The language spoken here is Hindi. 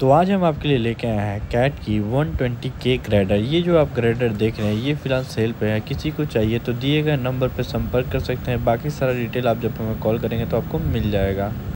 तो आज हम आपके लिए लेके आए हैं कैट की 120K ग्रेडर। ये जो आप ग्रेडर देख रहे हैं ये फ़िलहाल सेल पे है। किसी को चाहिए तो दिए गए नंबर पर संपर्क कर सकते हैं। बाकी सारा डिटेल आप जब हमें कॉल करेंगे तो आपको मिल जाएगा।